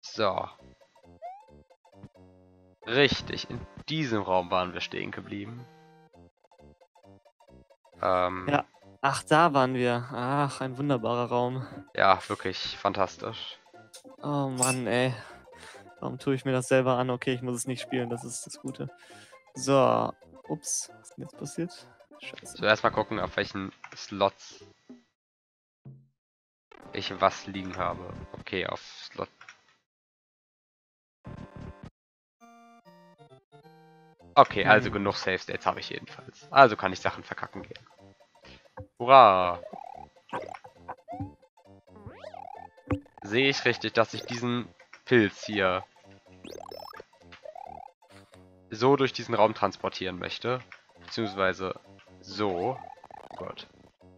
So. Richtig, in diesem Raum waren wir stehen geblieben. Ja. Ach, da waren wir. Ach, ein wunderbarer Raum. Ja, wirklich fantastisch. Oh Mann, ey. Warum tue ich mir das selber an? Okay, ich muss es nicht spielen, das ist das Gute. So. Ups, was ist denn jetzt passiert? Scheiße. Zuerst mal gucken, auf welchen Slots ich was liegen habe. Okay, auf Slot. Okay, also genug Save States habe ich jedenfalls. Also kann ich Sachen verkacken gehen. Hurra! Sehe ich richtig, dass ich diesen Pilz hier so durch diesen Raum transportieren möchte? Beziehungsweise so. Oh Gott.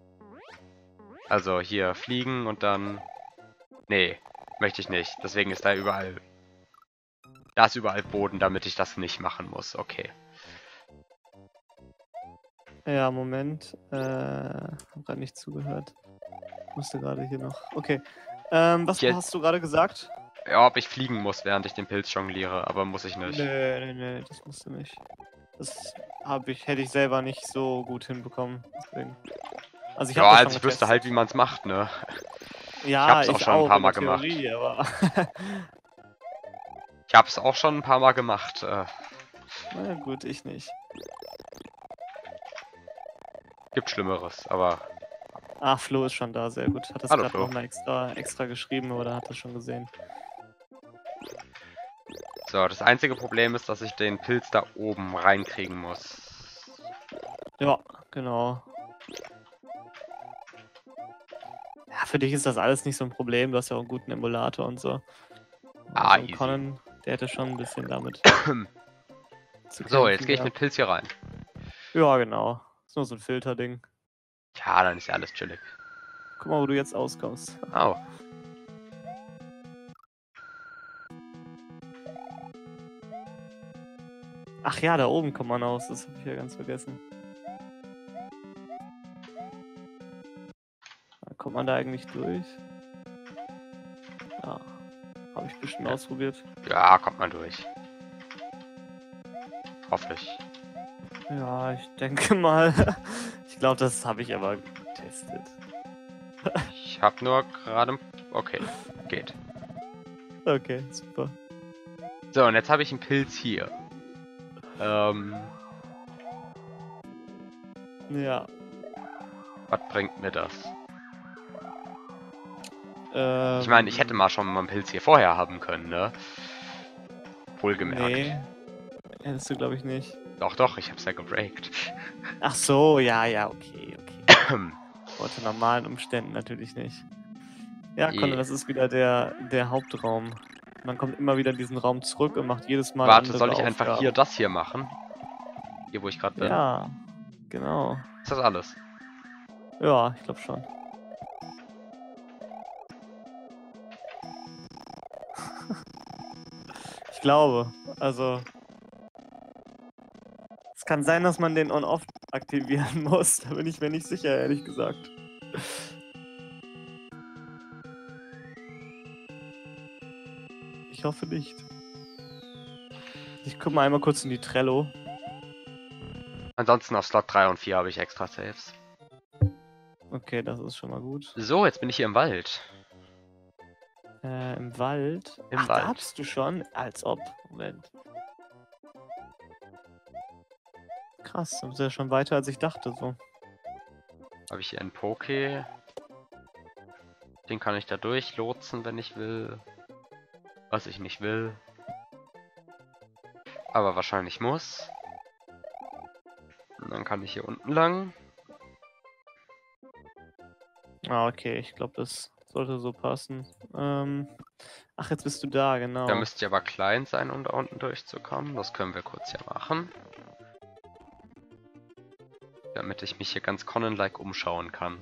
Also hier fliegen und dann... Nee, möchte ich nicht. Deswegen ist da überall... Da ist überall Boden, damit ich das nicht machen muss. Okay. Ja, Moment. Hab gerade nicht zugehört. Musste gerade hier noch. Okay. Was Hier- hast du gerade gesagt? Ja, ob ich fliegen muss, während ich den Pilz jongliere, aber muss ich nicht. Nee, das musst du nicht. Das hätte ich selber nicht so gut hinbekommen. Deswegen. Also ich Ja, habe das schon also ich wüsste halt, wie man es macht, ne? Ja, hab's auch schon ein paar in Mal der gemacht. Theorie, aber Ich hab's auch schon ein paar Mal gemacht. na gut, ich nicht. Gibt Schlimmeres, aber... Ah, Flo ist schon da, sehr gut. Hat das Hallo, gerade Flo. nochmal extra geschrieben oder hat das schon gesehen? So, das einzige Problem ist, dass ich den Pilz da oben reinkriegen muss. Ja, genau. Ja, für dich ist das alles nicht so ein Problem. Du hast ja auch einen guten Emulator und so. Ah, Also easy. Conan, der hätte schon ein bisschen damit zu So, jetzt kämpfen gehe ich mit gehabt. Pilz hier rein. Ja, genau. Ist nur so ein Filterding. Ja, dann ist ja alles chillig. Guck mal, wo du jetzt auskommst. Oh. Ach ja, da oben kommt man aus. Das habe ich ja ganz vergessen. Kommt man da eigentlich durch? Ja. Habe ich bestimmt Ja. ausprobiert. Ja, kommt man durch. Hoffe ich. Ja, ich denke mal. Ich glaube, das habe ich aber getestet. Ich habe nur gerade... Okay, geht. Okay, super. So, und jetzt habe ich einen Pilz hier. Ja. Was bringt mir das? Ich meine, ich hätte mal schon mal einen Pilz hier vorher haben können, ne? Wohlgemerkt. Nee, hättest du, glaube ich, nicht. Doch, doch, ich hab's ja gebreakt. Ach so, ja, okay. Unter normalen Umständen natürlich nicht. Ja, Conny, das ist wieder der Hauptraum. Man kommt immer wieder in diesen Raum zurück und macht jedes Mal Warte, andere soll ich einfach Aufgaben. hier das hier machen? Hier, wo ich gerade bin? Ja, genau. Ist das alles? Ja, ich glaube schon. Ich glaube, also... Es kann sein, dass man den On-Off aktivieren muss. Da bin ich mir nicht sicher, ehrlich gesagt. Ich hoffe nicht. Ich gucke mal einmal kurz in die Trello. Ansonsten auf Slot 3 und 4 habe ich extra Saves. Okay, das ist schon mal gut. So, jetzt bin ich hier im Wald. Im Wald? Im Da Wald. bist du schon? Als ob. Moment. Krass, du bist ja schon weiter, als ich dachte. So. Habe ich hier einen Poké. Den kann ich da durchlotsen, wenn ich will. Was ich nicht will. Aber wahrscheinlich muss. Und dann kann ich hier unten lang. Ah, okay, ich glaube, das sollte so passen. Ach, jetzt bist du da, genau. Da müsste ich aber klein sein, um da unten durchzukommen. Das können wir kurz hier machen. Damit ich mich hier ganz Conan-like umschauen kann.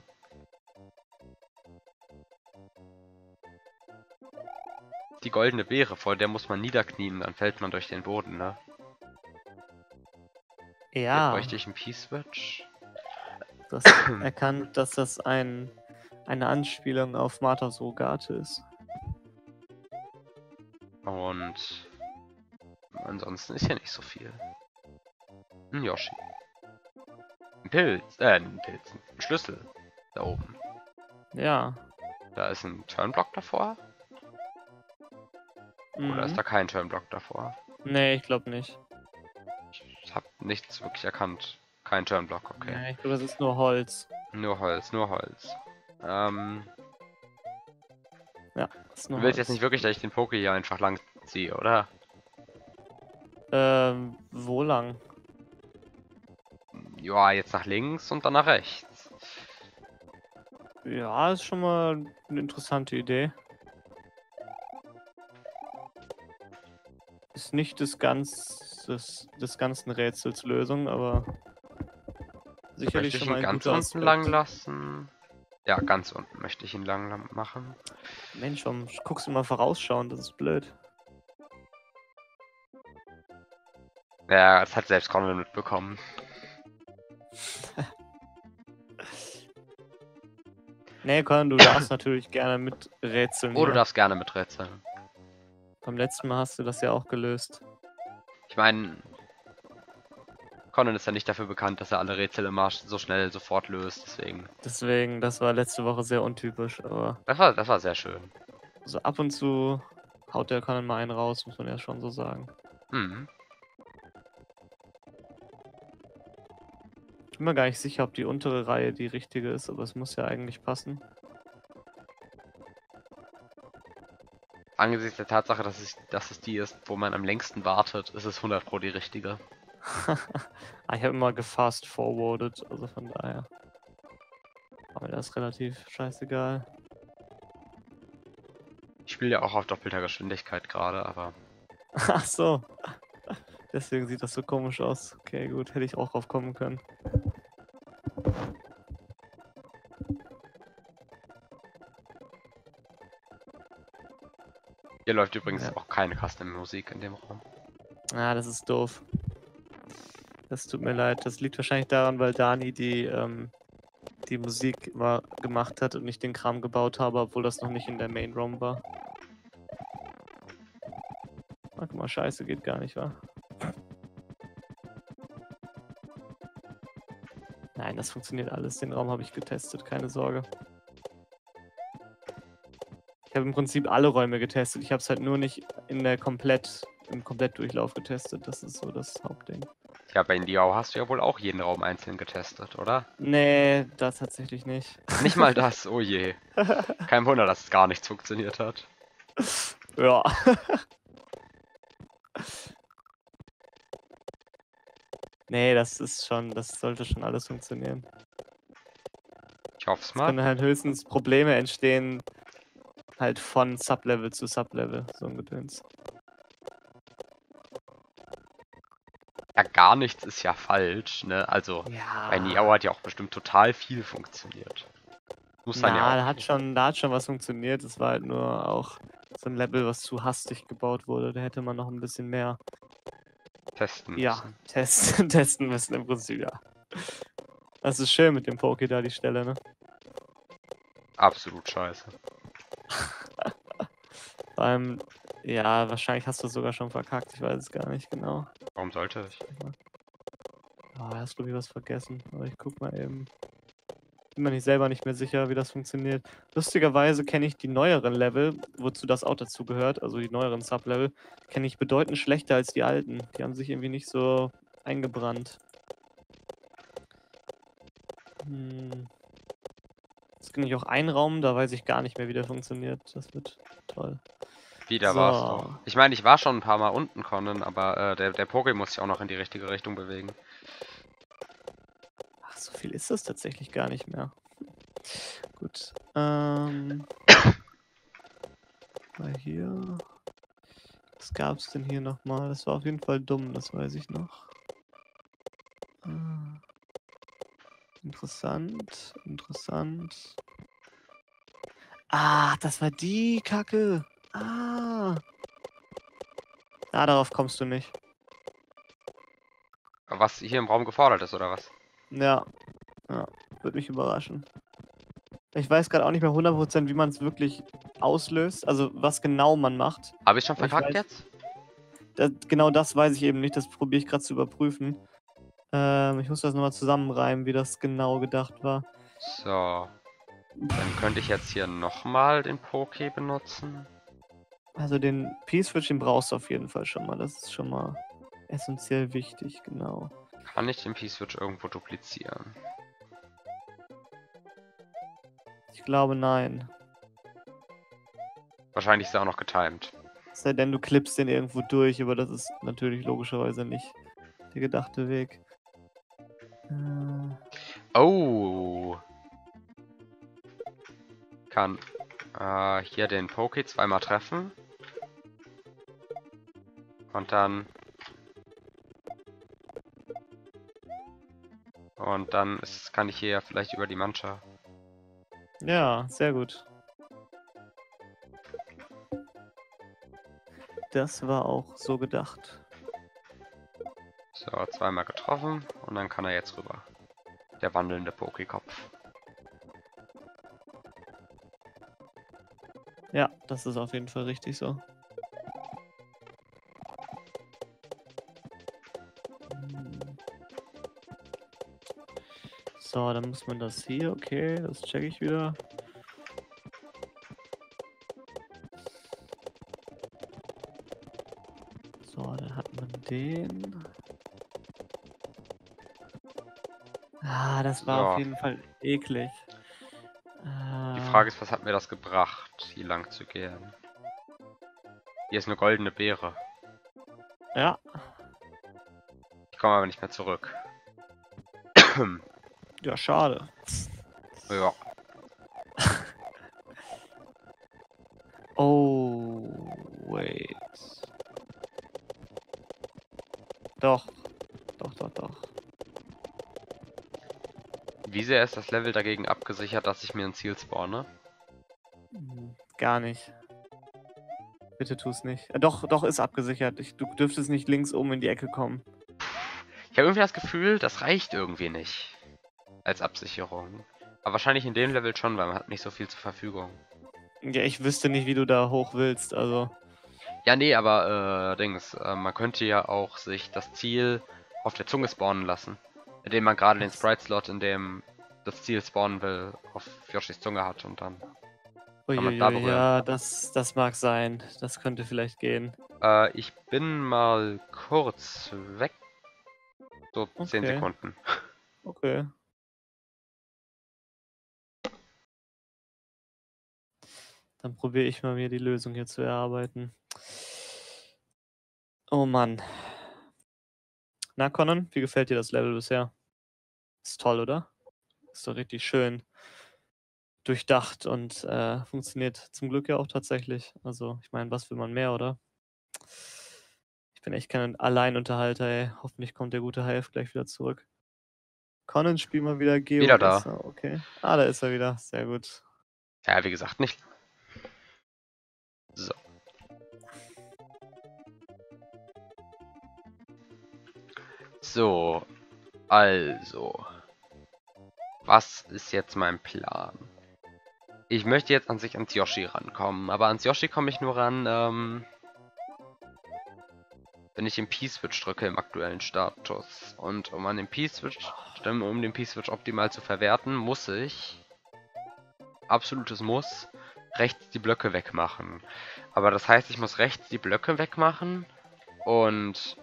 Die goldene Beere, vor der muss man niederknien, dann fällt man durch den Boden, ne? Hier Ja, bräuchte ich einen P-Switch. du hast erkannt, dass das eine Anspielung auf Martha Surrogate ist. Und ansonsten ist hier nicht so viel. Ein Yoshi. Ein Pilz, ein Pilz, ein Schlüssel. Da oben. Ja. Da ist ein Turnblock davor. Oder ist da kein Turnblock davor? Nee, ich glaube nicht. Ich habe nichts wirklich erkannt. Kein Turnblock, okay. Nee, ich glaube, das ist nur Holz. Nur Holz, nur Holz. Ja, das ist nur Du willst Holz. jetzt nicht wirklich, dass ich den Poké hier einfach lang ziehe, oder? Wo lang? Ja, jetzt nach links und dann nach rechts. Ja, ist schon mal eine interessante Idee. Ist nicht des ganzen Rätsels Lösung, aber sicherlich Möchte ich schon mal ihn ein ganz guter unten Aspekt. lang lassen? Ja, ganz unten möchte ich ihn lang machen. Mensch, warum guckst du mal vorausschauen? Das ist blöd. Ja, das hat selbst Conrad mitbekommen. Nee, Colin, du darfst natürlich gerne mit rätseln. Oh, du hier. darfst gerne miträtseln. Beim letzten Mal hast du das ja auch gelöst. Ich meine, Conan ist ja nicht dafür bekannt, dass er alle Rätsel immer so schnell sofort löst, deswegen. Deswegen, das war letzte Woche sehr untypisch, aber Das war sehr schön. so ab und zu haut der Conan mal einen raus, muss man ja schon so sagen. Mhm. Ich bin mir gar nicht sicher, ob die untere Reihe die richtige ist, aber es muss ja eigentlich passen. Angesichts der Tatsache, dass es die ist, wo man am längsten wartet, ist es 100 Pro die richtige. Ich habe immer gefast forwarded, also von daher. Aber das ist relativ scheißegal. Ich spiele ja auch auf doppelter Geschwindigkeit gerade, aber Ach so. Deswegen sieht das so komisch aus. Okay, gut, hätte ich auch drauf kommen können. hier läuft übrigens Ja. auch keine Custom-Musik in dem Raum. Ah, das ist doof. Das tut mir leid. Das liegt wahrscheinlich daran, weil Dani die Musik immer gemacht hat und ich den Kram gebaut habe, obwohl das noch nicht in der Main ROM war. Guck mal, scheiße, geht gar nicht, wa? Nein, das funktioniert alles. Den Raum habe ich getestet, keine Sorge. Ich habe im Prinzip alle Räume getestet. Ich habe es halt nur nicht im Komplettdurchlauf getestet. Das ist so das Hauptding. Ja, bei Indiao hast du ja wohl auch jeden Raum einzeln getestet, oder? Nee, das tatsächlich nicht. Nicht mal das, oh je. Kein Wunder, dass es gar nichts funktioniert hat. Ja. Nee, das sollte schon alles funktionieren. Ich hoffe es Es mal. können halt höchstens Probleme entstehen, halt von Sublevel zu Sublevel, so ein Gedöns. Ja, gar nichts ist ja falsch, ne? Also, bei Niao hat ja auch bestimmt total viel funktioniert. Muss dann ja auch. Da hat schon was funktioniert. Es war halt nur auch so ein Level, was zu hastig gebaut wurde. Da hätte man noch ein bisschen mehr Testen ja, müssen. testen müssen im Prinzip, ja. Das ist schön mit dem Poké da, die Stelle, ne? Absolut scheiße. Vor allem, ja, wahrscheinlich hast du es sogar schon verkackt. Ich weiß es gar nicht genau. Warum sollte ich? Hast du was vergessen? Aber ich guck mal eben. Bin mir selber nicht mehr sicher, wie das funktioniert. Lustigerweise kenne ich die neueren Level, wozu das auch dazu gehört, also die neueren Sublevel, kenne ich bedeutend schlechter als die alten. Die haben sich irgendwie nicht so eingebrannt. Jetzt kenne ich auch einen Raum, da weiß ich gar nicht mehr, wie der funktioniert. Das wird toll. Wieder So. war's doch. Ich meine, ich war schon ein paar Mal unten, Conan, aber der Poké muss sich auch noch in die richtige Richtung bewegen. Ach, so viel ist das tatsächlich gar nicht mehr. Gut. Mal hier. Was gab's denn hier nochmal? Das war auf jeden Fall dumm, das weiß ich noch. Interessant, interessant. Ah, das war die Kacke. Ah. Darauf kommst du nicht. Was hier im Raum gefordert ist, oder was? Ja. Ja, würde mich überraschen. Ich weiß gerade auch nicht mehr 100%, wie man es wirklich auslöst. Also, was genau man macht. Habe ich schon Aber ich verkackt weiß- jetzt? Genau das weiß ich eben nicht. Das probiere ich gerade zu überprüfen. Ich muss das nochmal zusammenreimen, wie das genau gedacht war. So. Dann könnte ich jetzt hier nochmal den Poké benutzen. Also, den P-Switch, den brauchst du auf jeden Fall schon mal. Das ist schon mal essentiell wichtig, genau. Kann ich den P-Switch irgendwo duplizieren? Ich glaube, nein. Wahrscheinlich ist er auch noch getimed. Es sei denn, du klippst den irgendwo durch, aber das ist natürlich logischerweise nicht der gedachte Weg. Oh! Kann hier den Poké zweimal treffen. Und dann... kann ich hier ja vielleicht über die Mancha. Ja, sehr gut. Das war auch so gedacht. So, zweimal getroffen und dann kann er jetzt rüber. Der wandelnde Pokékopf. Ja, das ist auf jeden Fall richtig so. So, dann muss man das hier, okay, das checke ich wieder. So, dann hat man den. Ah, das war So. auf jeden Fall eklig. Die Frage ist, was hat mir das gebracht, hier lang zu gehen? Hier ist eine goldene Beere. Ja. Ich komme aber nicht mehr zurück. Ja, schade. Ja. Oh, wait. Doch. Doch. Wie sehr ist das Level dagegen abgesichert, dass ich mir ein Ziel spawne? Gar nicht. Bitte tu's nicht. Doch, ist abgesichert. Du dürftest nicht links oben in die Ecke kommen. Ich habe irgendwie das Gefühl, das reicht irgendwie nicht. Als Absicherung. Aber wahrscheinlich in dem Level schon, weil man hat nicht so viel zur Verfügung. Ja, ich wüsste nicht, wie du da hoch willst, also. Ja, nee, aber man könnte ja auch sich das Ziel auf der Zunge spawnen lassen. Indem man gerade den Sprite-Slot, in dem das Ziel spawnen will, auf Yoshis Zunge hat und dann kann man da berühren. Ja, das mag sein. Das könnte vielleicht gehen. Ich bin mal kurz weg. So 10 Okay. Sekunden. Okay. Dann probiere ich mal, mir die Lösung hier zu erarbeiten. Oh Mann. Na, Conan, wie gefällt dir das Level bisher? Ist toll, oder? Ist doch richtig schön durchdacht und funktioniert zum Glück ja auch tatsächlich. Also, ich meine, was will man mehr, oder? Ich bin echt kein Alleinunterhalter, ey. Hoffentlich kommt der gute Hive gleich wieder zurück. Conan, spiel mal wieder Geo. Wieder da. Okay. Ah, da ist er wieder. Sehr gut. Ja, wie gesagt, nicht. So. So. Also. Was ist jetzt mein Plan? Ich möchte jetzt an sich ans Yoshi rankommen, aber ans Yoshi komme ich nur ran, wenn ich den P-Switch drücke im aktuellen Status. Und um den P-Switch optimal zu verwerten, muss ich, absolutes Muss, rechts die Blöcke wegmachen. Aber das heißt, ich muss rechts die Blöcke wegmachen und,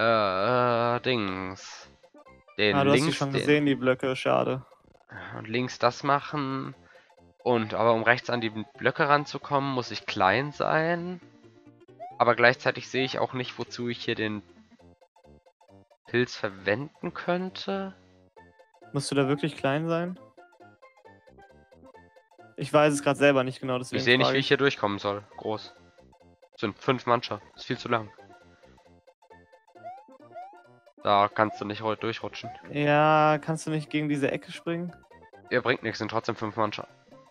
Dings. Du hast sie schon gesehen, die Blöcke, schade. Und links das machen. Aber um rechts an die Blöcke ranzukommen, muss ich klein sein. Aber gleichzeitig sehe ich auch nicht, wozu ich hier den Pilz verwenden könnte. Musst du da wirklich klein sein? Ich weiß es gerade selber nicht genau, deswegen Ich sehe nicht, wie ich hier durchkommen soll. Groß. Das sind 5 Mancher. Das ist viel zu lang. Da kannst du nicht durchrutschen. Ja, kannst du nicht gegen diese Ecke springen? Ja, bringt nichts, sind trotzdem 5 Mancher.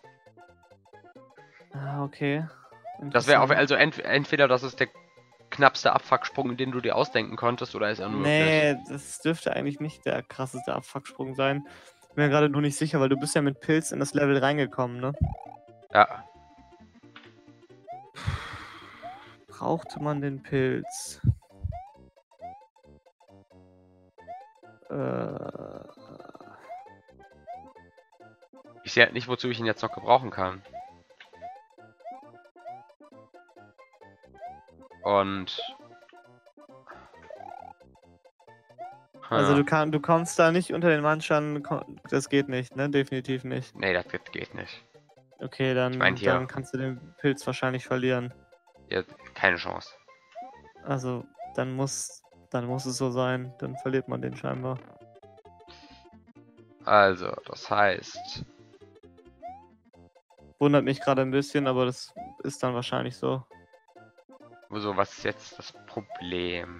Ah, okay. Das wäre also entweder das ist der knappste Abfucksprung, den du dir ausdenken konntest, oder ist er unmöglich? Nee, das dürfte eigentlich nicht der krasseste Abfucksprung sein. Bin mir gerade nur nicht sicher, weil du bist ja mit Pilz in das Level reingekommen, ne? Ja. Brauchte man den Pilz? Ich sehe halt nicht, wozu ich ihn jetzt noch gebrauchen kann. Und... Also du kommst da nicht unter den Manschern, das geht nicht, ne? Definitiv nicht. Nee, das geht nicht. Okay, dann, Ich mein, hier- dann kannst du den Pilz wahrscheinlich verlieren. Ja, keine Chance. Also, dann muss es so sein. Dann verliert man den scheinbar. Also, das heißt... Wundert mich gerade ein bisschen, aber das ist dann wahrscheinlich so. So, was ist jetzt das Problem?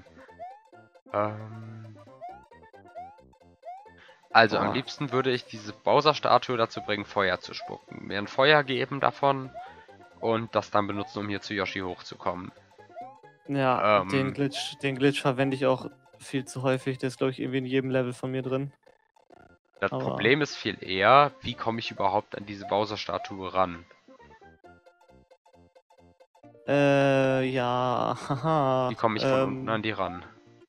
Also, am Boah. liebsten würde ich diese Bowser-Statue dazu bringen, Feuer zu spucken. Mir ein Feuer geben davon und das dann benutzen, um hier zu Yoshi hochzukommen. Ja, den Glitch verwende ich auch viel zu häufig. Der ist, glaube ich, irgendwie in jedem Level von mir drin. Das Aber- Problem ist viel eher, wie komme ich überhaupt an diese Bowser-Statue ran? Ja, haha. Wie komme ich von unten an die ran?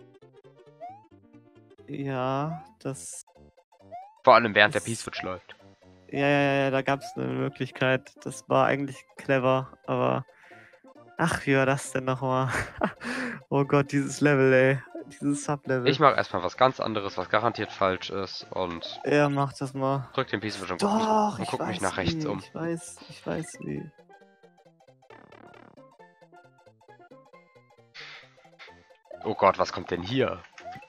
Ja, das. Vor allem während der Das- P-Switch läuft. Ja, da gab es eine Möglichkeit. Das war eigentlich clever, aber. Ach, wie war das denn nochmal? Oh Gott, dieses Level, ey. Dieses Sublevel. Ich mache erstmal was ganz anderes, was garantiert falsch ist und Ja, mach das mal. drück den P-Switch und Doch, guck mich nach rechts um. Ich weiß wie. Oh Gott, was kommt denn hier?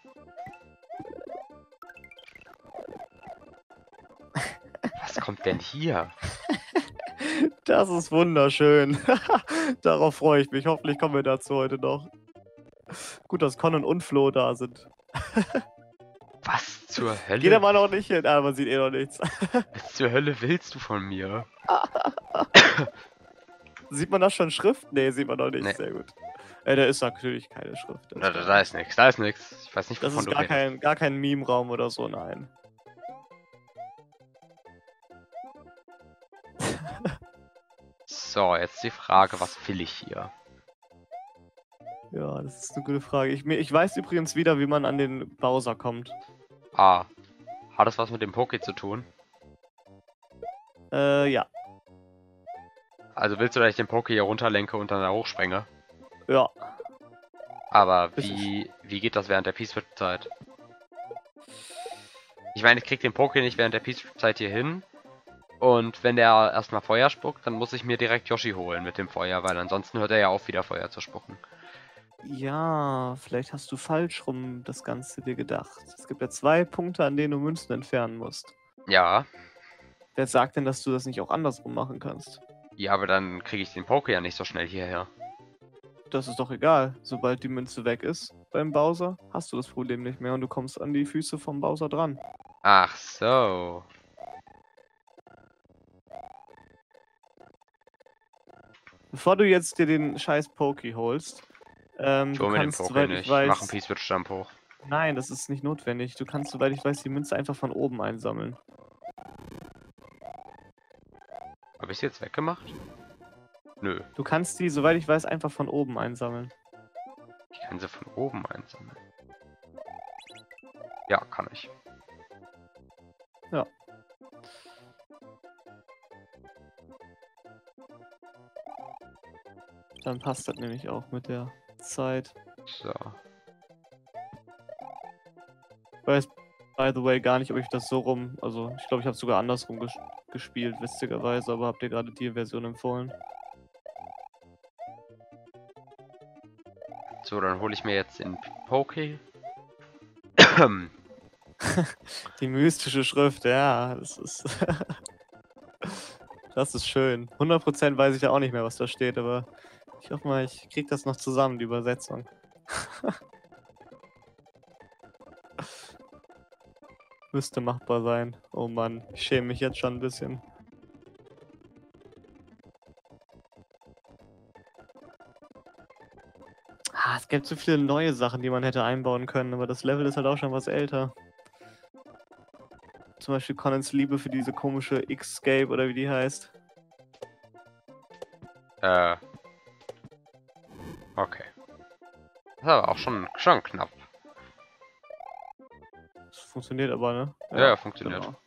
Was kommt denn hier? Das ist wunderschön. Darauf freue ich mich. Hoffentlich kommen wir dazu heute noch. Gut, dass Con und Flo da sind. Was zur Hölle? Geht aber noch nicht hin. Ah, man sieht eh noch nichts. Was zur Hölle willst du von mir? Sieht man da schon Schrift? Nee, sieht man noch nicht. Nee. Sehr gut. Da ist natürlich keine Schrift. Da ist nichts, da ist nichts. Ich weiß nicht, Das wovon ist du redest. gar kein Meme-Raum oder so, nein. So, jetzt die Frage, was will ich hier? Ja, das ist eine gute Frage. Ich weiß übrigens wieder, wie man an den Bowser kommt. Ah, hat das was mit dem Poké zu tun? Ja. Also willst du, dass ich den Poké hier runterlenke und dann da hochsprenge? Ja. Aber Ist wie geht das während der P-Switch-Zeit? Ich meine, ich krieg den Poké nicht während der P-Switch-Zeit hier hin. Und wenn der erstmal Feuer spuckt, dann muss ich mir direkt Yoshi holen mit dem Feuer, weil ansonsten hört er ja auf, wieder Feuer zu spucken. Ja, vielleicht hast du falsch rum das Ganze dir gedacht. Es gibt ja 2 Punkte, an denen du Münzen entfernen musst. Ja, Wer sagt denn, dass du das nicht auch andersrum machen kannst? ja, aber dann kriege ich den Poké ja nicht so schnell hierher. Das ist doch egal. Sobald die Münze weg ist beim Bowser, hast du das Problem nicht mehr und du kommst an die Füße vom Bowser dran. Ach so. Bevor du jetzt dir den scheiß Poké holst, Ich hole du mir den kannst, Poké soweit nicht. ich Ich mache weiß... einen P-Switch-Jump hoch. Nein, das ist nicht notwendig. Du kannst, soweit ich weiß, die Münze einfach von oben einsammeln. Habe ich sie jetzt weggemacht? Nö, Du kannst die, soweit ich weiß, einfach von oben einsammeln. ich kann sie von oben einsammeln. Ja, kann ich. Ja. Dann passt das nämlich auch mit der Zeit. So. Ich weiß, by the way, gar nicht, ob ich das so rum... Also, ich glaube, ich habe es sogar andersrum gespielt, witzigerweise, aber habt ihr gerade die Version empfohlen? So, dann hole ich mir jetzt den Poké. Die mystische Schrift, ja, das ist... Das ist schön. 100% weiß ich ja auch nicht mehr, was da steht, aber ich hoffe mal, ich krieg das noch zusammen, die Übersetzung. Müsste machbar sein. Oh Mann, ich schäme mich jetzt schon ein bisschen. Es gibt so viele neue Sachen, die man hätte einbauen können, aber das Level ist halt auch schon was älter. zum Beispiel Conans Liebe für diese komische X-Scape oder wie die heißt. Okay. Das ist aber auch schon knapp. Das funktioniert aber, ne? Ja, funktioniert. Genau.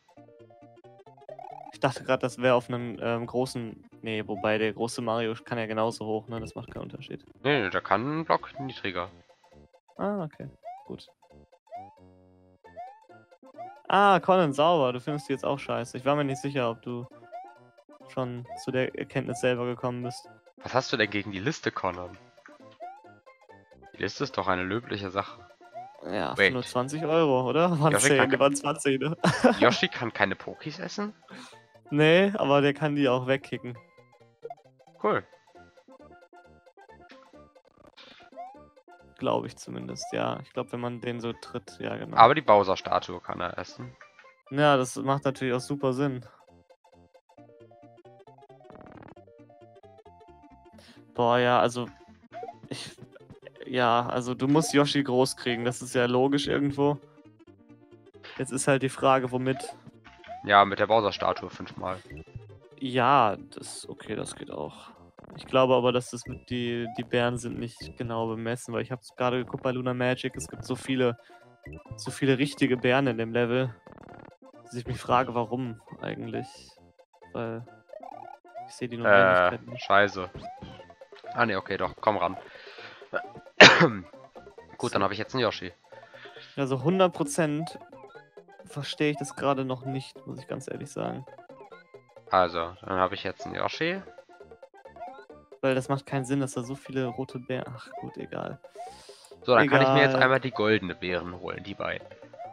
Ich dachte gerade, das wäre auf einem großen... Nee, wobei der große Mario kann ja genauso hoch, ne? Das macht keinen Unterschied. Nee, der kann einen Block niedriger. Ah, okay. Gut. Ah, Conan, sauber. Du findest die jetzt auch scheiße. Ich war mir nicht sicher, ob du schon zu der Erkenntnis selber gekommen bist. Was hast du denn gegen die Liste, Conan? Die Liste ist doch eine löbliche Sache. Ja, für nur 20 €, oder? Waren Yoshi 10, waren 20, ne? Yoshi kann keine Pokis essen? Nee, aber der kann die auch wegkicken. Cool. Glaube ich zumindest, ja. Ich glaube, wenn man den so tritt, ja genau. Aber die Bowser-Statue kann er essen. Ja, das macht natürlich auch super Sinn. Boah, ja, also... Ja, also du musst Yoshi groß kriegen, das ist ja logisch irgendwo. Jetzt ist halt die Frage, womit... Ja, mit der Bowser-Statue 5-mal. Ja, okay, das geht auch. Ich glaube aber, dass das mit die Bären sind nicht genau bemessen, weil ich habe es gerade geguckt bei Luna Magic, es gibt so viele richtige Bären in dem Level, dass ich mich frage, warum eigentlich. Weil ich sehe die nur in Ähnlichkeiten nicht. Scheiße. Ah ne, okay, doch, komm ran. Gut, dann habe ich jetzt einen Yoshi. Also 100% verstehe ich das gerade noch nicht, muss ich ganz ehrlich sagen. Also, dann habe ich jetzt einen Yoshi. Weil das macht keinen Sinn, dass da so viele rote Bären... Ach gut, egal. So, dann kann ich mir jetzt einmal die goldene Beeren holen, die beiden.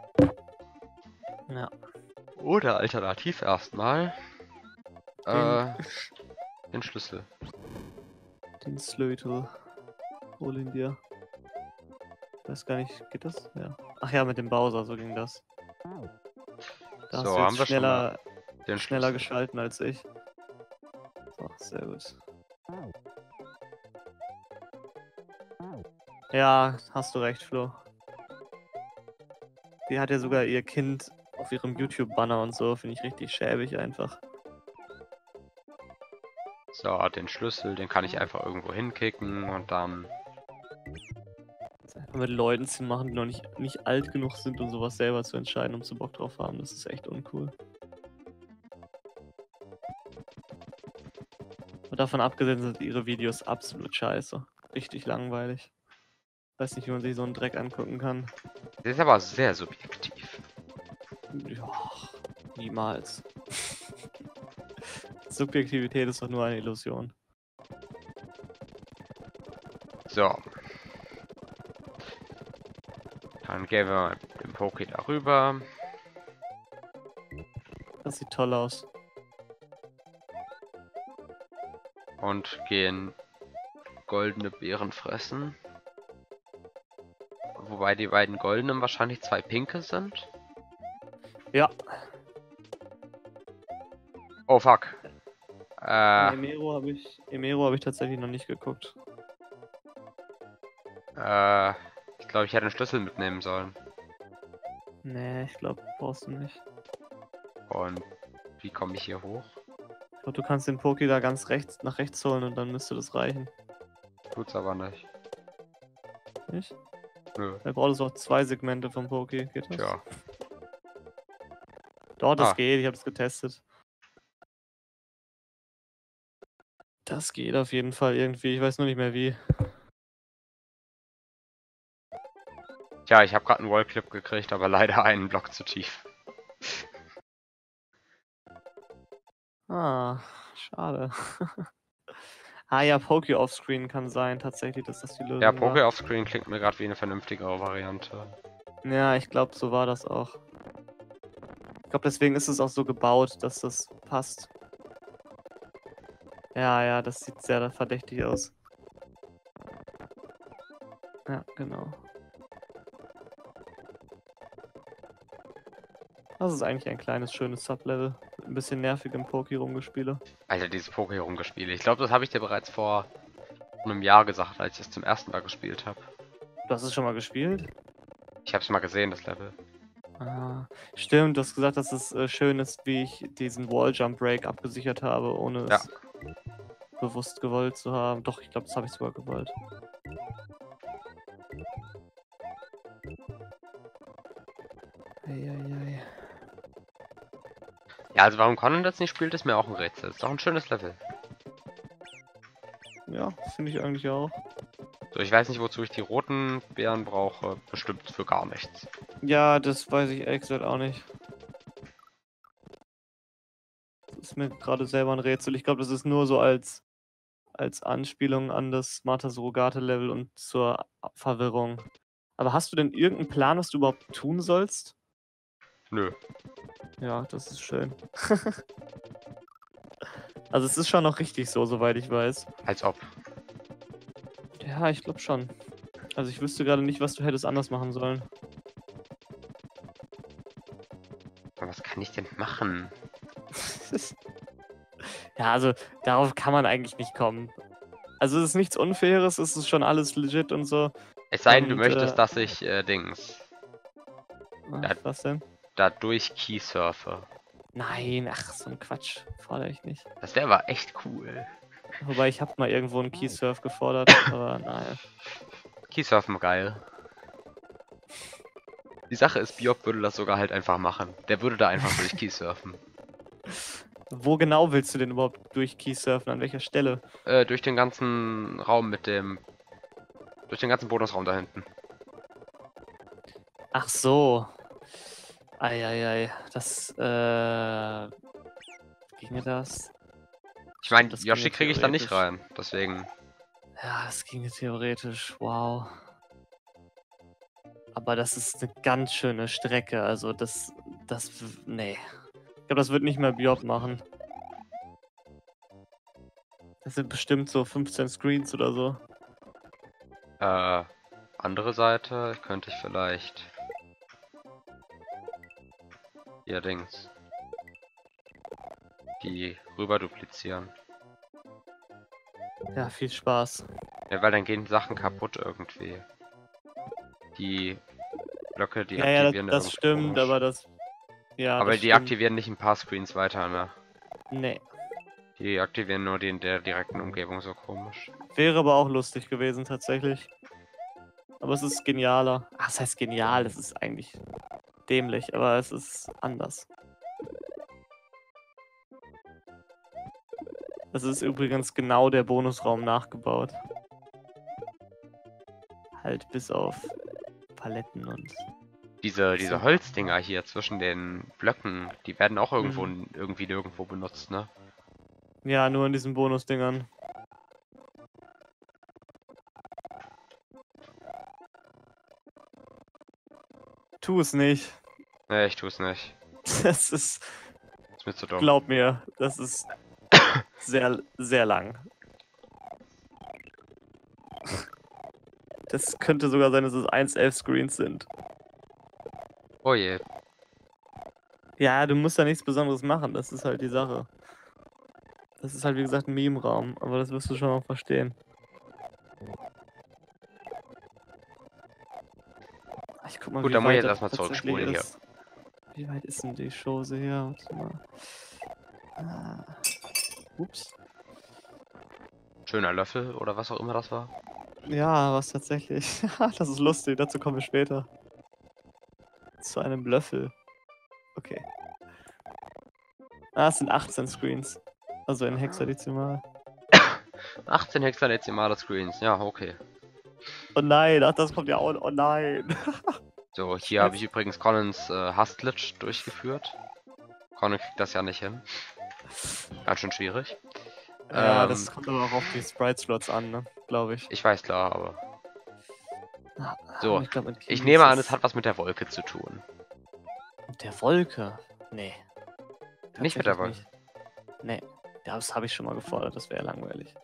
Ja. Oder alternativ erstmal den Schlüssel. Den Slötel. Hol ihn dir. Ich weiß gar nicht, geht das? Ja. Ach ja, mit dem Bowser, so ging das. Da hast So, du jetzt haben wir schon mal den schneller Schlüssel. geschalten als ich. Ach, sehr gut. Ja, hast du recht, Flo. Die hat ja sogar ihr Kind auf ihrem YouTube-Banner und so. Finde ich richtig schäbig einfach. So, den Schlüssel, den kann ich einfach irgendwo hinkicken und dann... Einfach mit Leuten zu machen, die noch nicht alt genug sind, um sowas selber zu entscheiden, um zu Bock drauf haben. Das ist echt uncool. Und davon abgesehen sind ihre Videos absolut scheiße. Richtig langweilig. Weiß nicht, wie man sich so einen Dreck angucken kann. Das ist aber sehr subjektiv. Ja, niemals. Subjektivität ist doch nur eine Illusion. So. Dann gehen wir mal den Poké darüber. Das sieht toll aus. Und gehen goldene Beeren fressen. Wobei die beiden goldenen wahrscheinlich 2 pinke sind. Ja. Oh fuck. Emero habe ich tatsächlich noch nicht geguckt. Ich glaube, ich hätte den Schlüssel mitnehmen sollen. Nee, ich glaube, brauchst du nicht. Und wie komme ich hier hoch? Ich glaube, du kannst den Poké da ganz nach rechts holen und dann müsste das reichen. Tut's aber nicht. Nicht? Nö. Er braucht es auch 2 Segmente vom Poké. Geht das? Tja. Doch, das geht. Ich habe es getestet. Das geht auf jeden Fall irgendwie. Ich weiß nur nicht mehr wie. Tja, ich habe gerade einen Wallclip gekriegt, aber leider einen Block zu tief. Ah, schade. Ah ja, Poké Offscreen kann sein, tatsächlich, dass das die Lösung Ja, war. Poké Offscreen klingt mir gerade wie eine vernünftigere Variante. Ja, ich glaube, so war das auch. Ich glaube, deswegen ist es auch so gebaut, dass das passt. Ja, das sieht sehr verdächtig aus. Ja, genau. Das ist eigentlich ein kleines, schönes Sublevel. Mit ein bisschen nervigem Poké-Rumgespiele. Alter, dieses Poké-Rumgespiele. Ich glaube, das habe ich dir bereits vor einem Jahr gesagt, als ich es zum ersten Mal gespielt habe. Du hast es schon mal gespielt? Ich habe es mal gesehen, das Level. Ah, stimmt, du hast gesagt, dass es schön ist, wie ich diesen Walljump Break abgesichert habe, ohne Ja. es bewusst gewollt zu haben. Doch, ich glaube, das habe ich sogar gewollt. Eieiei. Ja, also warum Conan das nicht spielt, ist mir auch ein Rätsel. Ist doch ein schönes Level. Ja, finde ich eigentlich auch. So, ich weiß nicht, wozu ich die roten Beeren brauche. Bestimmt für gar nichts. Ja, das weiß ich ehrlich gesagt auch nicht. Das ist mir gerade selber ein Rätsel. Ich glaube, das ist nur so als Anspielung an das Martha Surrogate-Level und zur Verwirrung. Aber hast du denn irgendeinen Plan, was du überhaupt tun sollst? Nö. Ja, das ist schön. Also es ist schon noch richtig so, soweit ich weiß. Als ob. Ja, ich glaube schon. Also ich wüsste gerade nicht, was du hättest anders machen sollen. Aber was kann ich denn machen? Ja, also darauf kann man eigentlich nicht kommen. Also es ist nichts Unfaires, es ist schon alles legit und so. Es sei denn, du Und, möchtest, dass ich, Was denn? da durch Key surfe. Nein, ach, so ein Quatsch. Fordere ich nicht. Das wäre aber echt cool. Wobei, ich habe mal irgendwo einen Keysurf gefordert, aber naja. Key surfen geil. Die Sache ist, Björk würde das sogar halt einfach machen. Der würde da einfach durch Key surfen. Wo genau willst du denn überhaupt durch Keysurfen? An welcher Stelle? Durch den ganzen Raum mit dem... Durch den ganzen Bonusraum da hinten. Ach so. Eieiei. Ginge das? Ich meine, Das Yoshi ginge kriege ich da nicht theoretisch. rein. Deswegen... Ja, das ginge theoretisch. Wow. Aber das ist eine ganz schöne Strecke. Also nee. Ich glaube, das wird nicht mehr Björk machen. Das sind bestimmt so 15 Screens oder so. Andere Seite könnte ich vielleicht... Hier, Dings. Die rüber duplizieren. Ja, viel Spaß. Ja, weil dann gehen Sachen kaputt irgendwie. Die Blöcke, die Ja, aktivieren das irgendwie stimmt, komisch. aber das... Ja, Aber das die stimmt. aktivieren nicht ein paar Screens weiter, ne? Nee. Die aktivieren nur den der direkten Umgebung so komisch. Wäre aber auch lustig gewesen, tatsächlich. Aber es ist genialer. Ach, das heißt genial, es ist eigentlich dämlich, aber es ist anders. Das ist übrigens genau der Bonusraum nachgebaut. Halt bis auf Paletten und... Diese Holzdinger hier zwischen den Blöcken, die werden auch irgendwo Mhm. irgendwie nirgendwo benutzt, ne? Ja, nur in diesen Bonusdingern. Tu es nicht. Ne, ich tu's nicht. Das ist... Ist mir zu dumm. Glaub mir, das ist sehr, sehr lang. Das könnte sogar sein, dass es 1.11 Screens sind. Oh je. Ja, du musst da nichts Besonderes machen, das ist halt die Sache. Das ist halt, wie gesagt, ein Meme-Raum, aber das wirst du schon auch verstehen. Ich guck mal, Gut, wie dann muss ich weit jetzt das erstmal tatsächlich zurückspulen hier. ist. Wie weit ist denn die Chose hier? Warte mal. Ah. Ups. Schöner Löffel oder was auch immer das war. Ja, was tatsächlich. Das ist lustig, dazu kommen wir später. Zu einem Löffel. Okay. Ah, es sind 18 Screens. Also in Hexadezimal. 18 hexadezimale Screens, ja, okay. Oh nein, ach, das kommt ja auch. Oh nein. So, hier habe ich übrigens Conans Hustlitch durchgeführt. Conan kriegt das ja nicht hin. Ganz schön schwierig. Ja, das kommt aber auch auf die Sprite-Slots an, ne? Glaube ich. Ich weiß klar, aber... Ah, So, ich glaub, mit ich Kiwi nehme ist an, es hat was mit der Wolke zu tun. Mit der Wolke? Nee. Nicht mit der Tatsächlich nicht. Nee. Das habe ich schon mal gefordert, das wäre langweilig.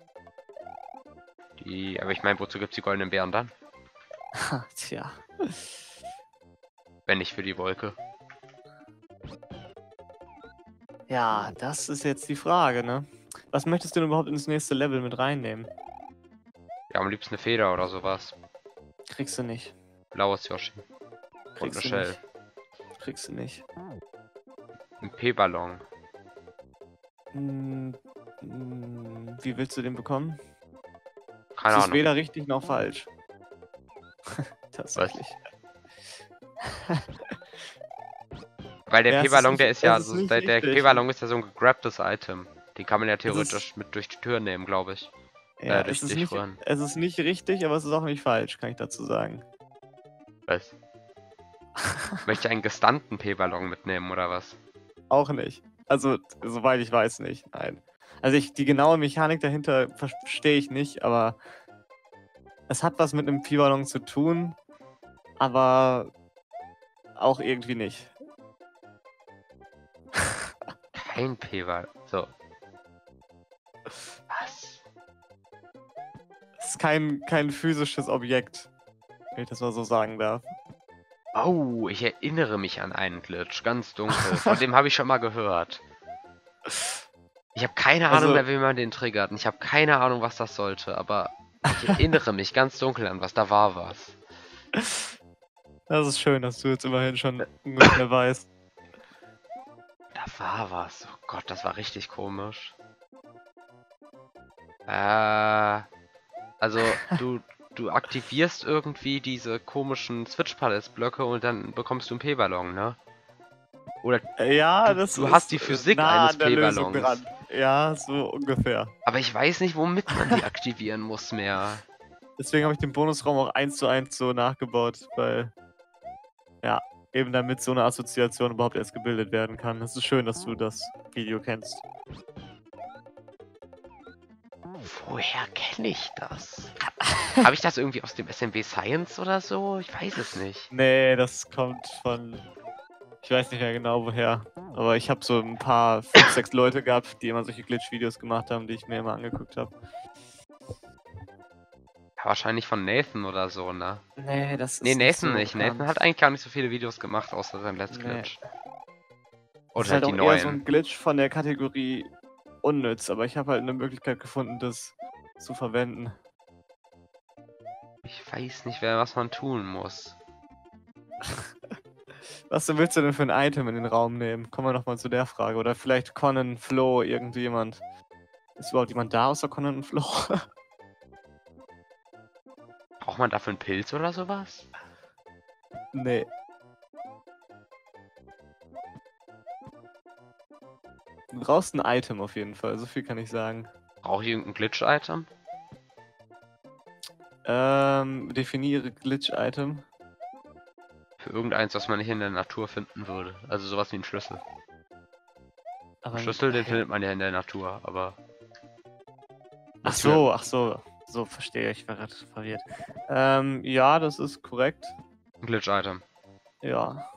Aber ich meine, wozu gibt's die goldenen Beeren dann? Tja. Wenn nicht für die Wolke. Ja, das ist jetzt die Frage, ne? Was möchtest du denn überhaupt ins nächste Level mit reinnehmen? Ja, am liebsten eine Feder oder sowas. Kriegst du nicht. Blaues Yoshi. Und eine Kriegst du Shell. nicht. kriegst du nicht. Ein P-Ballon. Wie willst du den bekommen? Keine Das ist Ahnung. weder richtig noch falsch. Tatsächlich. Weil der Ja, es ist P-Ballon, nicht- der ist ja es ist so, nicht der richtig. P-Ballon ist ja so ein gegrabtes Item. Den kann man ja Es ist- theoretisch mit durch die Tür nehmen, glaube ich. Ja, durch es dich rühren. ist nicht richtig, aber es ist auch nicht falsch, kann ich dazu sagen. Was? Möchte ich einen gestunnten P-Ballon mitnehmen, oder was? Auch nicht. Also, soweit ich weiß nicht, nein. Also die genaue Mechanik dahinter verstehe ich nicht, aber es hat was mit einem P-Ballon zu tun, aber auch irgendwie nicht. Kein P-Ballon. So. Was? Es ist kein physisches Objekt, wenn ich das mal so sagen darf. Oh, ich erinnere mich an einen Glitch, ganz dunkel. Von dem habe ich schon mal gehört. Ich habe keine Ahnung Also- mehr, wie man den triggert. Und ich habe keine Ahnung, was das sollte. Aber ich erinnere mich ganz dunkel an was. Da war was. Das ist schön, dass du jetzt immerhin schon ungefähr weißt. Da war was. Oh Gott, das war richtig komisch. Also, du aktivierst irgendwie diese komischen Switch-Palace-Blöcke und dann bekommst du einen P-Ballon, ne? Oder Ja, Du- das du ist hast die Physik nah eines an der Lösung P-Ballons. dran. Ja, so ungefähr. aber ich weiß nicht, womit man die aktivieren muss mehr. Deswegen habe ich den Bonusraum auch 1:1 so nachgebaut, weil ja, eben damit so eine Assoziation überhaupt erst gebildet werden kann. Es ist schön, dass du das Video kennst. Woher kenne ich das? Habe ich das irgendwie aus dem SMB Science oder so? Ich weiß es nicht. Nee, das kommt von. Ich weiß nicht mehr genau woher. Aber ich habe so ein paar 5, 6 Leute gehabt, die immer solche Glitch-Videos gemacht haben, die ich mir immer angeguckt habe. Ja, wahrscheinlich von Nathan oder so, ne? Nee, das ist Nee, nicht Nathan so nicht. bekannt. Nathan hat eigentlich gar nicht so viele Videos gemacht, außer seinem Let's Nee. Glitch. Das Oder ist halt halt die auch eher so neuen. ein Glitch von der Kategorie unnütz, aber ich habe halt eine Möglichkeit gefunden, das zu verwenden. Ich weiß nicht, was man tun muss. Was willst du denn für ein Item in den Raum nehmen? Kommen wir nochmal zu der Frage. Oder vielleicht Conan, Flo, irgendjemand. Ist überhaupt jemand da außer Conan und Flo? Braucht man dafür einen Pilz oder sowas? Nee. Du brauchst ein Item auf jeden Fall, so viel kann ich sagen. Brauche ich irgendein Glitch-Item? Definiere Glitch-Item. Für irgendeins, was man nicht in der Natur finden würde. Also sowas wie ein Schlüssel. Aber Einen Schlüssel, den findet man ja in der Natur, aber... Ach so. So, verstehe ich, war gerade verwirrt. Ja, das ist korrekt. Ein Glitch-Item. Ja.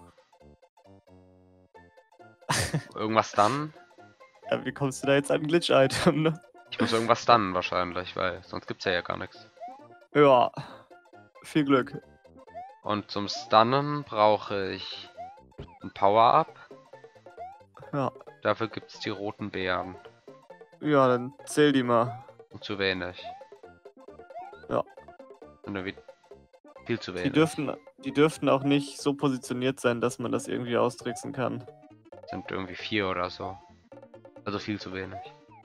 Irgendwas dann? Ja, wie kommst du da jetzt an ein Glitch-Item, ne? Ich muss irgendwas dann wahrscheinlich, weil sonst gibt's ja gar nichts. Ja. Viel Glück. Und zum Stunnen brauche ich ein Power-Up. Ja. Dafür gibt's die roten Beeren. Ja, dann zähl die mal. Und zu wenig. Ja. Und irgendwie viel zu Die wenig. dürften auch nicht so positioniert sein, dass man das irgendwie austricksen kann. Sind irgendwie 4 oder so. Also viel zu wenig.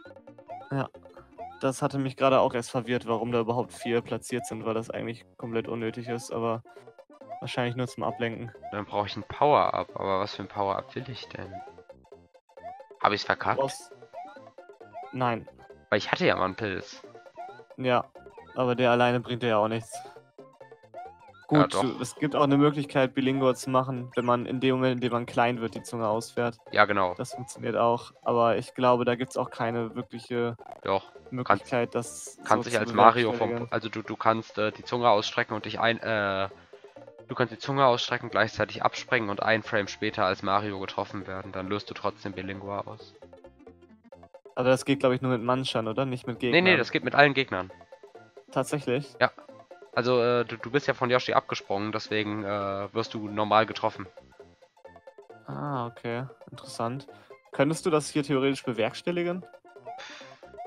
Das hatte mich gerade auch erst verwirrt, warum da überhaupt 4 platziert sind, weil das eigentlich komplett unnötig ist, aber wahrscheinlich nur zum Ablenken. Dann brauche ich ein Power-Up. Aber was für ein Power-Up will ich denn? Habe ich's verkackt? Nein. Weil ich hatte ja mal einen Pilz. Ja, aber der alleine bringt dir ja auch nichts. Gut, doch. es gibt auch eine Möglichkeit, Bilingor zu machen, wenn man in dem Moment, in dem man klein wird, die Zunge ausfährt. Ja, genau. Das funktioniert auch, aber ich glaube, da gibt es auch keine wirkliche Doch. Möglichkeit, das Kannst so dich zu als Mario bewerkstelligen. Also du kannst die Zunge ausstrecken und du kannst die Zunge ausstrecken, gleichzeitig abspringen und ein Frame später als Mario getroffen werden. Dann löst du trotzdem Bilingua aus. Aber das geht, glaube ich, nur mit Manchern, oder? Nicht mit Gegnern. Nee, das geht mit allen Gegnern. Tatsächlich? Also du bist ja von Yoshi abgesprungen, deswegen wirst du normal getroffen. Ah, okay. Interessant. Könntest du das hier theoretisch bewerkstelligen?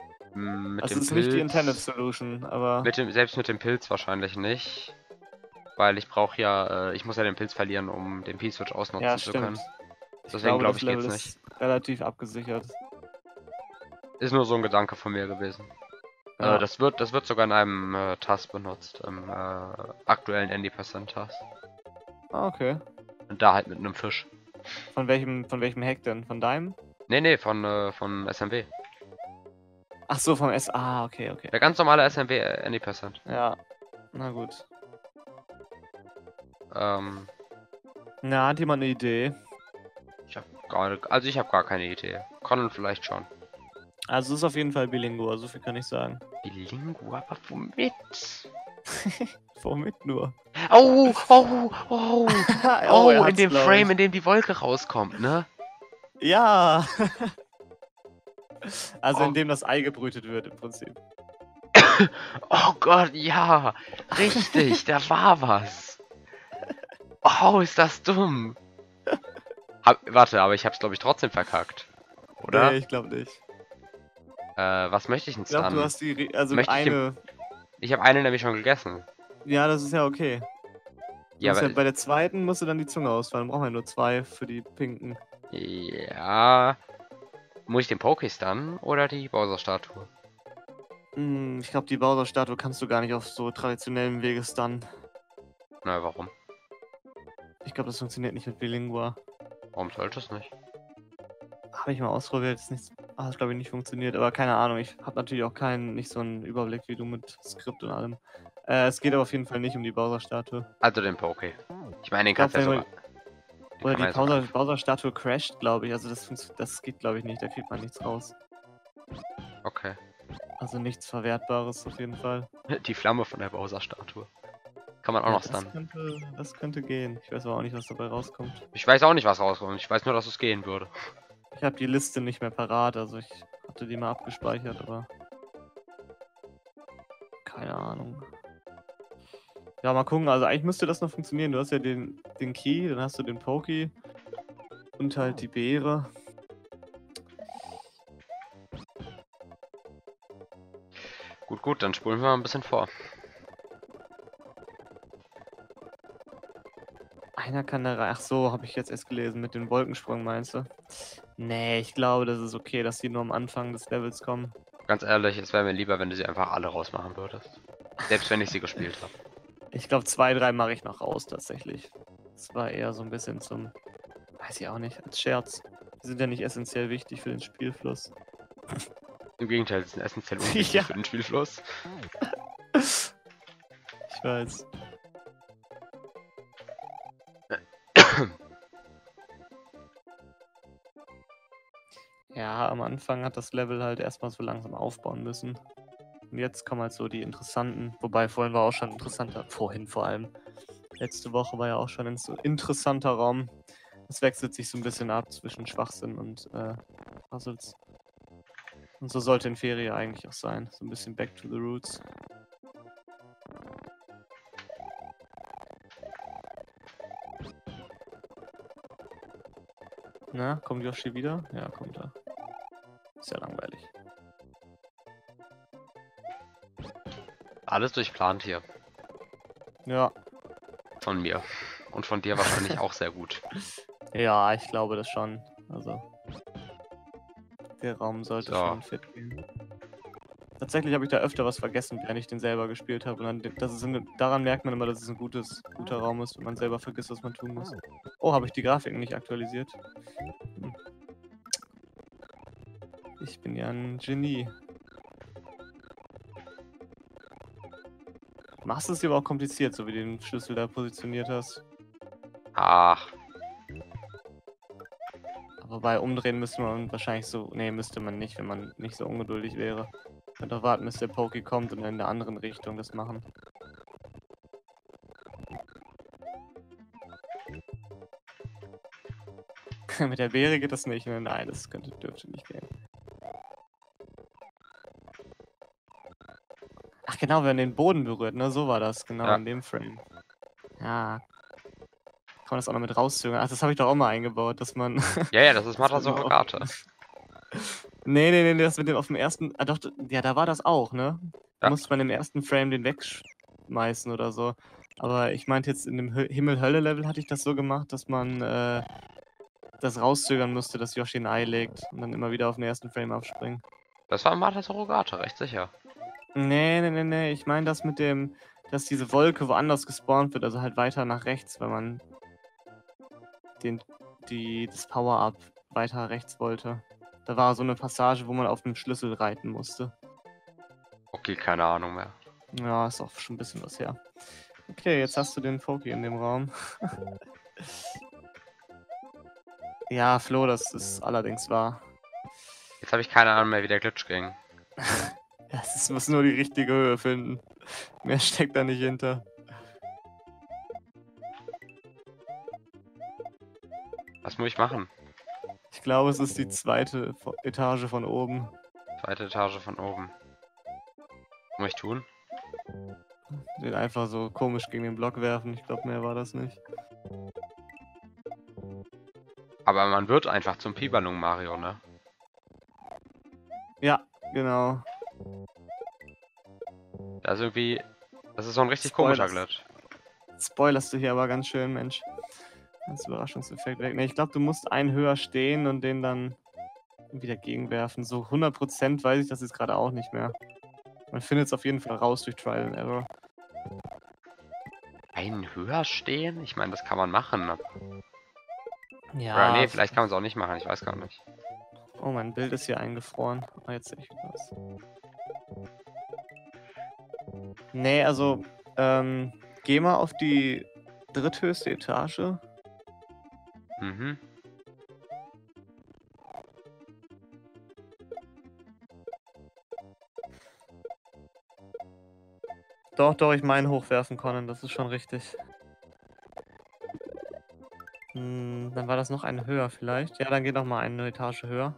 Mit Das dem ist nicht die Pilz- Intended Solution, aber Selbst mit dem Pilz wahrscheinlich nicht. Weil ich brauche ja, ich muss ja den Pilz verlieren, um den P-Switch ausnutzen Ja, zu können. stimmt. Deswegen glaube ich, das Level geht's nicht. ist relativ abgesichert. Ist nur so ein Gedanke von mir gewesen. Ja. Das wird sogar in einem Task benutzt, im aktuellen Andy-Percent-Task. Ah, okay. Und da halt mit einem Fisch. Von welchem Hack denn? Von deinem? Nee, von SMW. Ach so, vom S. Ah, okay. Der ganz normale SMW Andy-Percent. Ja. Na gut. Na, hat jemand eine Idee? Ich habe gar keine Idee. Conan vielleicht schon. Also es ist auf jeden Fall Bilingua, so viel kann ich sagen. Bilingua, aber womit? Womit nur? Oh, er in dem hat's, Frame, in dem die Wolke rauskommt, ne? Ja. Also Oh. in dem das Ei gebrütet wird im Prinzip. Oh Gott, ja. Richtig, da war was. Oh, ist das dumm. Warte, aber ich hab's, glaube ich, trotzdem verkackt. Oder? Nee, ich glaube nicht. Was möchte ich denn Ich glaube, dann? du hast die... Also Möchte ich eine... Ich habe eine nämlich schon gegessen. Ja, das ist ja okay. Ja, aber Bei der zweiten musst du dann die Zunge ausfallen. Brauchen wir nur 2 für die pinken. ja. Muss ich den Poké-Stun oder die Bowser-Statue? Ich glaube, die Bowser-Statue kannst du gar nicht auf so traditionellem Wege stunnen. Na, warum? Ich glaube, das funktioniert nicht mit Bilingua. Warum sollte es nicht? Habe ich mal ausprobiert, hat glaube ich nicht funktioniert, aber keine Ahnung, ich habe natürlich auch nicht so einen Überblick wie du mit Skript und allem. Es geht aber auf jeden Fall nicht um die Bowser-Statue. Also den Poké. Ich meine, den kannst du ja sogar... Oder die Bowser-Statue crasht, glaube ich, also das geht glaube ich nicht, da kriegt man nichts raus. Okay. Also nichts Verwertbares auf jeden Fall. Die Flamme von der Bowser-Statue. Kann man auch noch stunnen. Das könnte gehen. Ich weiß aber auch nicht, was dabei rauskommt. Ich weiß auch nicht, was rauskommt. Ich weiß nur, dass es gehen würde. Ich habe die Liste nicht mehr parat, also ich hatte die mal abgespeichert, aber... Keine Ahnung. Ja, mal gucken, also eigentlich müsste das noch funktionieren. Du hast ja den Key, dann hast du den Poké und halt die Beere. Gut, dann spulen wir mal ein bisschen vor. Einer kann da rein. Ach so, habe ich jetzt erst gelesen. Mit dem Wolkensprung meinst du? Nee, ich glaube, das ist okay, dass die nur am Anfang des Levels kommen. Ganz ehrlich, es wäre mir lieber, wenn du sie einfach alle rausmachen würdest. Selbst wenn ich sie gespielt habe. Ich glaube, 2, 3 mache ich noch raus, tatsächlich. Das war eher so ein bisschen zum... Weiß ich auch nicht, als Scherz. Die sind ja nicht essentiell wichtig für den Spielfluss. Im Gegenteil, sie sind essentiell unwichtig Ja. für den Spielfluss. Ich weiß. Ja, am Anfang hat das Level halt erstmal so langsam aufbauen müssen. Und jetzt kommen halt so die interessanten, wobei vorhin war auch schon interessanter, vorhin vor allem. Letzte Woche war ja auch schon ein so interessanter Raum. Es wechselt sich so ein bisschen ab zwischen Schwachsinn und Puzzles. Und so sollte Inferia eigentlich auch sein. So ein bisschen back to the roots. Na, kommt Yoshi wieder? Ja, kommt er. Ist ja langweilig. Alles durchplant hier. Ja. Von mir. Und von dir wahrscheinlich auch sehr gut. Ja, ich glaube das schon. Also. Der Raum sollte So. schon fit gehen. Tatsächlich habe ich da öfter was vergessen, während ich den selber gespielt habe. Und dann, daran merkt man immer, dass es ein guter Raum ist, wenn man selber vergisst, was man tun muss. Oh, habe ich die Grafiken nicht aktualisiert? Hm. Ich bin ja ein Genie. Machst du es dir aber auch kompliziert, so wie du den Schlüssel da positioniert hast. Ach, Aber bei Umdrehen müsste man wahrscheinlich so... Nee, müsste man nicht, wenn man nicht so ungeduldig wäre. Man könnte warten, bis der Poké kommt und dann in der anderen Richtung das machen. Mit der Beere geht das nicht, ne? Nein, das dürfte nicht gehen. Ach genau, wenn man den Boden berührt, ne? So war das, genau, Ja. in dem Frame. Ja. Kann man das auch noch mit rauszögern? Ach, das habe ich doch auch mal eingebaut, dass man... ja, das ist Das wird Mata nur Surrogate. Nee, das mit dem auf dem ersten... Ah doch, ja, da war das auch, ne? Da Ja. musste man im ersten Frame den wegschmeißen oder so. Aber ich meinte jetzt in dem Himmel-Hölle-Level hatte ich das so gemacht, dass man das rauszögern musste, dass Yoshi ein Ei legt und dann immer wieder auf den ersten Frame abspringen. Das war Martha Surrogate, recht sicher. Nee. Ich meine das mit dem, dass diese Wolke woanders gespawnt wird, also halt weiter nach rechts, wenn man das Power-Up weiter rechts wollte. Da war so eine Passage, wo man auf dem Schlüssel reiten musste. Okay, keine Ahnung mehr. Ja, ist auch schon ein bisschen was her. Okay, jetzt hast du den Foki in dem Raum. Ja, Flo, das ist allerdings wahr. Jetzt habe ich keine Ahnung mehr, wie der Glitch ging. Ja, es muss nur die richtige Höhe finden. Mehr steckt da nicht hinter. Was muss ich machen? Ich glaube, es ist die zweite Etage von oben. Zweite Etage von oben. Was muss ich tun? Den einfach so komisch gegen den Block werfen. Ich glaube, mehr war das nicht. Aber man wird einfach zum Pibalung Mario, ne? Ja, genau. Das ist so ein richtig komischer Glitch. Spoilerst du hier aber ganz schön, Mensch. Das Überraschungseffekt weg. Ne, ich glaube, du musst einen höher stehen und den dann wieder gegenwerfen. So 100% weiß ich das jetzt gerade auch nicht mehr. Man findet es auf jeden Fall raus durch Trial and Error. Einen höher stehen? Ich meine, das kann man machen. Ne? Ja. Oder nee, vielleicht kann man es auch nicht machen, ich weiß gar nicht. Oh, mein Bild ist hier eingefroren. Ah, jetzt sehe ich was. Nee, also, geh mal auf die dritthöchste Etage. Mhm. Doch, ich meine hochwerfen können, das ist schon richtig. Dann war das noch eine höher vielleicht. Ja, dann geh noch mal eine Etage höher.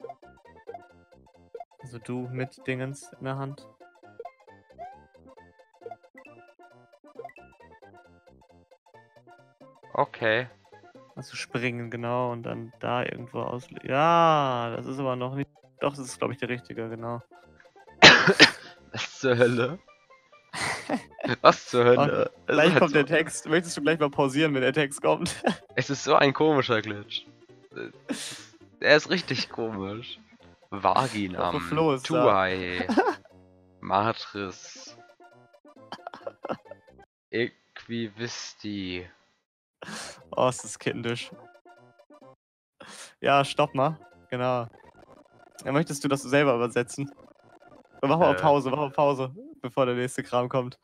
Also du mit Dingens in der Hand. Okay. Also springen, genau, und dann da irgendwo aus. Ja, das ist aber noch nicht. Doch, das ist, glaube ich, der richtige, genau. Was zur Hölle? Was zur Hölle? Gleich kommt der Text. Möchtest du gleich mal pausieren, wenn der Text kommt? Es ist so ein komischer Glitch. Er ist richtig komisch. Vaginam, Tuai, Matris, Equivisti. Oh, ist das kindisch. Ja, stopp mal. Genau. Ja, möchtest du das selber übersetzen? Mach mal Pause, bevor der nächste Kram kommt.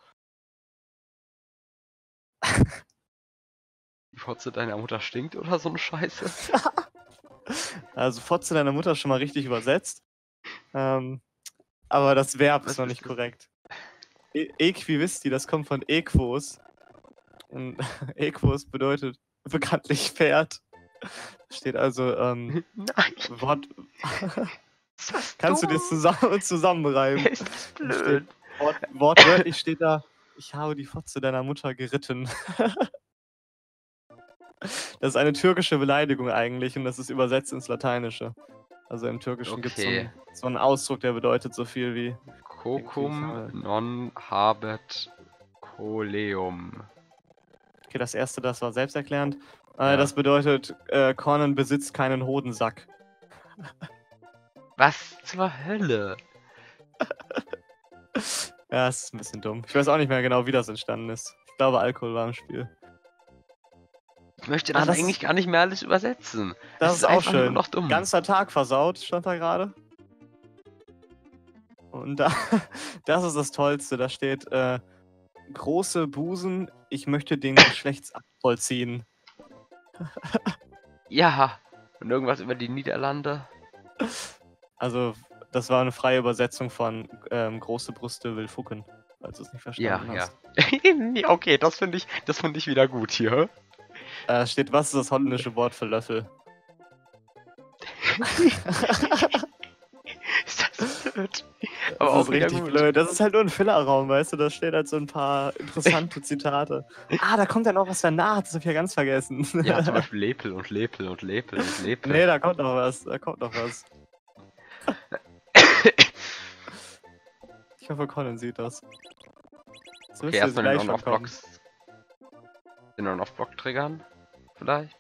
Die Fotze deiner Mutter stinkt oder so eine Scheiße? Also Fotze deiner Mutter ist schon mal richtig übersetzt. Aber das Verb ist noch nicht korrekt. Equivisti, das kommt von Equus. Und Equus bedeutet bekanntlich Pferd. Steht also, Nein. Wort. Kannst du das zusammenreimen? Ist das blöd? Wortwörtlich steht da, ich habe die Fotze deiner Mutter geritten. Das ist eine türkische Beleidigung eigentlich und das ist übersetzt ins Lateinische. Also im Türkischen gibt es so einen Ausdruck, der bedeutet so viel wie Cocum non habet coleum. Okay, das erste, das war selbsterklärend. Ja. Das bedeutet, Conan besitzt keinen Hodensack. Was zur Hölle? Ja, es ist ein bisschen dumm. Ich weiß auch nicht mehr genau, wie das entstanden ist. Ich glaube, Alkohol war im Spiel. Ich möchte das eigentlich gar nicht mehr alles übersetzen. Das ist auch schön. Noch dumm. Ganzer Tag versaut, stand da gerade. Und da, das ist das Tollste. Da steht, große Busen, ich möchte den Geschlechtsakt vollziehen. Ja, und irgendwas über die Niederlande. Also, das war eine freie Übersetzung von große Brüste will fucken, falls du es nicht verstanden hast. Ja. Okay, das finde ich wieder gut hier. Steht, was ist das holländische Wort für Löffel? Ist das blöd? Aber das auch ist richtig blöd. Das ist halt nur ein Fillerraum, weißt du? Da stehen halt so ein paar interessante Zitate. Da kommt ja noch was danach, das hab ich ja ganz vergessen. Ja, zum Beispiel Lepel und Lepel und Lepel und Lepel. Nee, da kommt noch was. Ich hoffe, Colin sieht das. Okay, erstmal den On-Off-Blocks. Den On-Off-Block triggern? Vielleicht?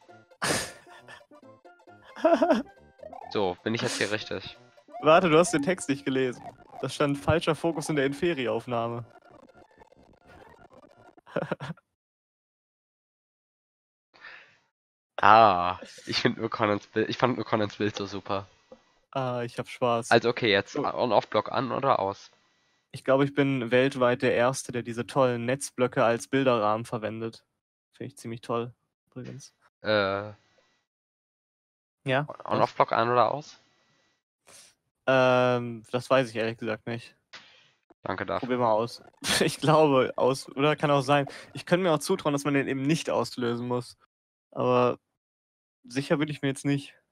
So, bin ich jetzt hier richtig? Warte, du hast den Text nicht gelesen. Da stand falscher Fokus in der Inferi-Aufnahme. Ich fand nur Conans Bild so super. Ich hab Spaß. Also okay, jetzt On-Off-Block an oder aus? Ich glaube, ich bin weltweit der Erste, der diese tollen Netzblöcke als Bilderrahmen verwendet. Finde ich ziemlich toll, übrigens. Ja? On-Off-Block an oder aus? Das weiß ich ehrlich gesagt nicht. Danke dafür. Probier mal aus. Ich glaube, aus. Oder kann auch sein. Ich könnte mir auch zutrauen, dass man den eben nicht auslösen muss. Aber sicher bin ich mir jetzt nicht.